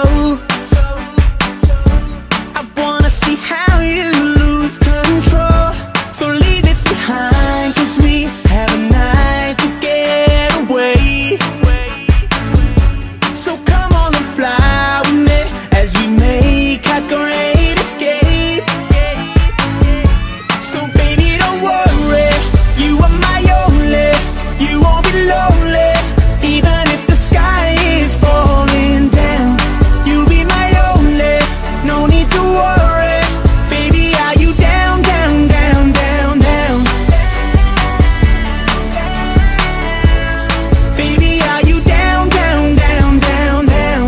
I wanna see how you lose control. So leave it behind, 'cause we have a night to get away. So come on and fly with me as we make our great escape. So baby, don't worry, you are my only. You won't be lonely, even if the sky is falling down. You'll be my only, no need to worry. Baby, are you down, down, down, down, down? Baby, are you down, down, down, down, down?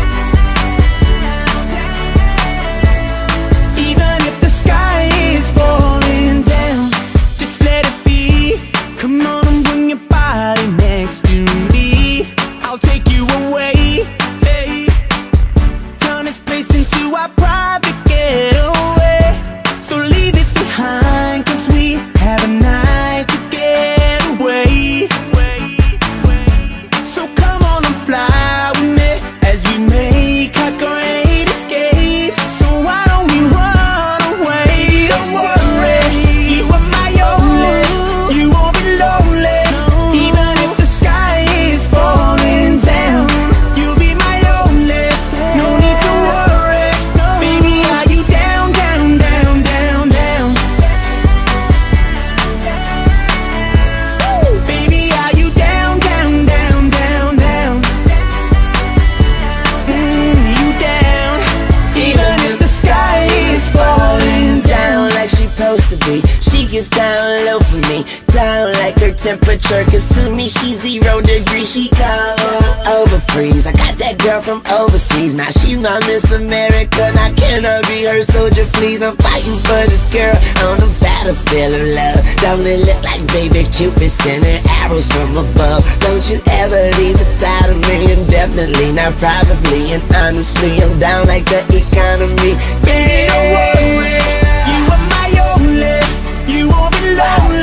Even if the sky is falling down, just let it be. Come on and bring your body next to me. I'll take you away, hey. Turn this place into our private getaway. So leave it behind, 'cause we have a night to get away. So come on and fly with me as we make our great escape. So why don't we run away? Don't worry, you are my only. You won't be lonely, even if the sky is falling down. You'll be my only, no need to worry. Baby, are you down, down, down, down, down? Baby, are you down, down, down, down, down? You down, even if the sky is falling down. Like she supposed to be. She gets down low for me, down like her temperature, 'cause to me she's 0 degrees. She cold over freeze. I got that girl from overseas, now she's my Miss America. Now can I be her soldier, please? I'm fighting for this girl on the battlefield of love. Don't it look like baby Cupid sending arrows from above? Don't you ever leave aside of me, and definitely not probably. And honestly, I'm down like the economy. Baby, don't worry, you are my only. You won't be lonely,